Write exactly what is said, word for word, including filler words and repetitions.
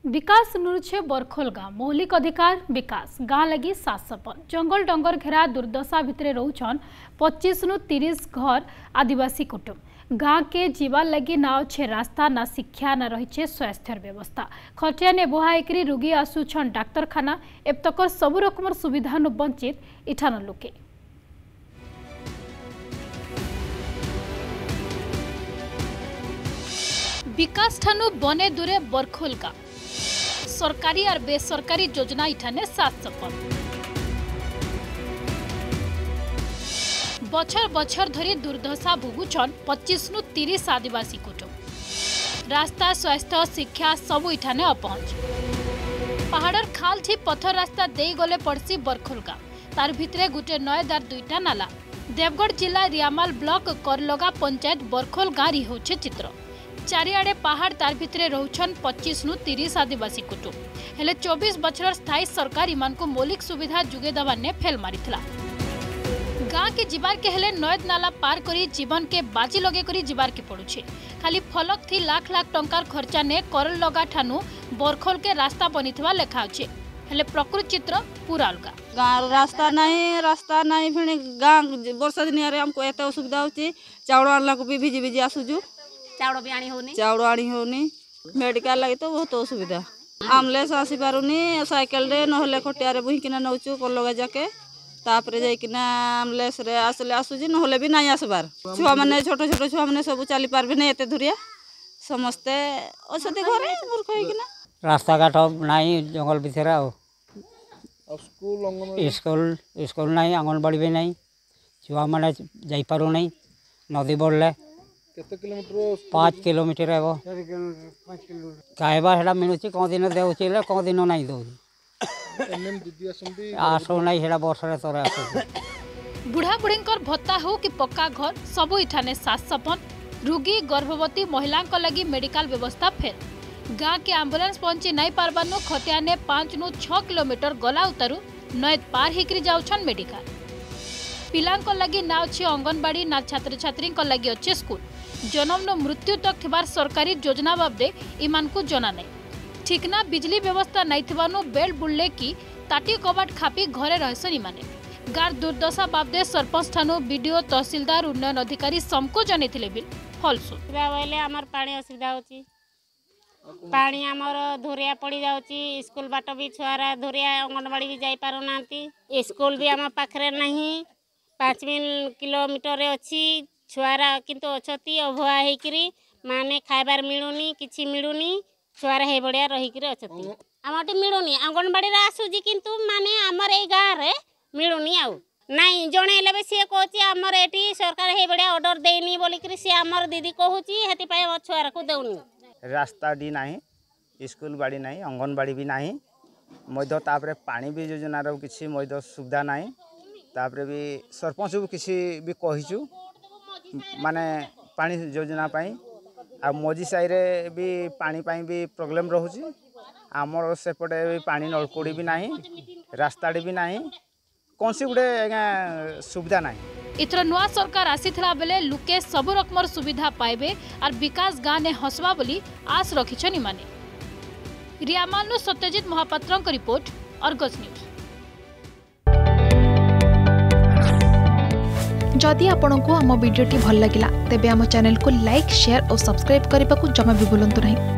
विकास नुरुछे बरखोल गाँ मौलिक अधिकार विकास गाँ लगी सातसपन जंगल डंगर घेरा दुर्दशा भितर रोचन पच्चीस नु तीस घर आदिवासी कुटुंब गाँ के जीवा लगी ना अच्छे रास्ता ना शिक्षा ना रही स्वास्थ्य व्यवस्था खटिया ने बोहाईकरी रोगी आसुछन डाक्तरखाना एबतक सबु रकम सुविधा नु वंचित इठान लोके विकास ठानु बने दूरे बरखोल गाँ सरकारी और बेसरकारी योजना इठाने सात सपन बछर बछर धरी दुर्दशा भोगुछन पच्चीस नु तीस आदिवासी कुटुंब रास्ता स्वास्थ्य शिक्षा सबू इठाने अपहंच पहाड़र खाल थी पथर रास्ता दे गले पड़सी बरखोल गाँ तार भितरे गुटे नयदार दुईटा नाला देवगढ़ जिला रियामाल ब्लॉक करलगा पंचायत बरखोल गाँ री होछे चित्र चारिआडे पहाड़ तार भितरे रोचन पच्चीस नु तीस आदिवासी कुटुंब हेले चौबीस बछर स्थायी सरकार इमान को मौलिक सुविधा जुगे दवाने फेल मारिथिला गाँ के जीवार के हेले नयद नाला पार करी जीवन के बाजी लगे करी जीवार के पड़ुछे खाली फलक थी लाख लाख टंकार खर्चा ने करल लगा ठानु बरखोल के रास्ता बनिथिबा लेखा अछि हेले प्रकृत चित्र पूरा अलगा गाँ रास्ता नहीं रास्ता नहीं फिर गाँ वर्षा दिन हमको एत असुविधा होची चाउल आनला को भी भिजी भिजी आसुजु चाउल भी आनी होनी चाउल आनी होनी मेडिकल लगी तो बहुत असुविधा आमलेस आसी पारुनी साइकेल रे नहले खटिया रे बुहिकिना नौचु कलगा जाके तापरे जाइकिना आमलेस रे आसले आसुजी नहले भी नहीं आसबार छुआ माने छोट छोट छुआ माने सब चली पारबे नहीं एते धुरिया समस्ते असति घरे मूर्ख होइकिना रास्ता घाट नहीं जंगल भितर आ स्कूल स्कूल स्कूल नहीं आंगनबाड़ी भी नहीं छुआ माने जाई पारु नहीं नदी बढ़ले पाँच किलोमीटर है वो कहवा हेड़ा मिलूँ कौ दिन देउची कौ दिन नहीं दौची आसो नहीं हेड़ा वर्ष तोरे बुढ़ा बुढ़ी भत्ता हो कि पक्का घर सबू इठाने सात सपन रोगी गर्भवती महिला लगी मेडिकल व्यवस्था फेल गाँ के एम्बुलेंस पहुंची नहीं पारबानु खटिया ने पांच नु छह किलोमीटर गला उतारू नयद पार हिकरी जाउछन मेडिकल पिलांक लगी ना अच्छे अंगनबाड़ी ना छात्र छात्री लगी अच्छे स्कूल जन्म नो मृत्यु तक थिबार सरकारी योजना बाबदे इमान को जना नहीं ठीकना बिजली व्यवस्था नहीं थिबानु बेल बुल्ले की ताटी कबाट खापी घरे रहसन इमाने गार दुर्दशा बाबदे सरपंच ठानु बीडीओ तहसीलदार उन्नयन अधिकारी समको जनेथिले बिल फलसु बोले हमर पानी असुविधा होची पानी हमर धुरिया पड़ी जाउची स्कूल बाट भी छुआरा धुरिया अंगनबाड़ी भी जाई पारो नांती स्कूल भी हम पाखरे नहीं पाँच किलोमीटर अच्छी छुआरा किंतु अछती अभुआ होकरी माने खाइबार मिलुनी किछि मिलुनी छुआरा हे बड़िया रहीकरी अछती आमटी मिलुनी अंगनबाड़ी रे आसुजी किंतु माने हमर ए गाँ रे मिलुनी आउ नहीं जणे लेबे से कहूची हमर एटी सरकार हे बड़िया ऑर्डर देनी बोलिकरी से हमर दीदी कहूची हेति पय हम छुआरा को देउनी रास्ता डी नहीं स्कूल बाड़ी नहीं अंगनबाड़ी भी नहीं मध्य तापरे पानी भी योजना रो किछि मध्य सुविधा नहीं तापरे भी सरपंच को किसी भी कहिचु माने पानी योजना पाई आ मझी साई रे भी पानी पाई भी प्रॉब्लम रहउची आमर सेपटे भी पानी नलकोड़ी भी नहीं रास्ता भी नहीं कौन सी गुडे सुविधा नहीं इथर नुआ सरकार आसीथिला बेले लुके सब रकमर सुविधा पाइबे और विकास गाँ ने हसबा बोली आस रखिछन इमाने रियामाल नु सत्यजित महापात्रन को रिपोर्ट अर्गस न्यूज जदि आपंक आम भिडी भल लगा तेब आम चैनल को लाइक शेयर और सब्सक्राइब करने को जमा भी भूलु नहीं।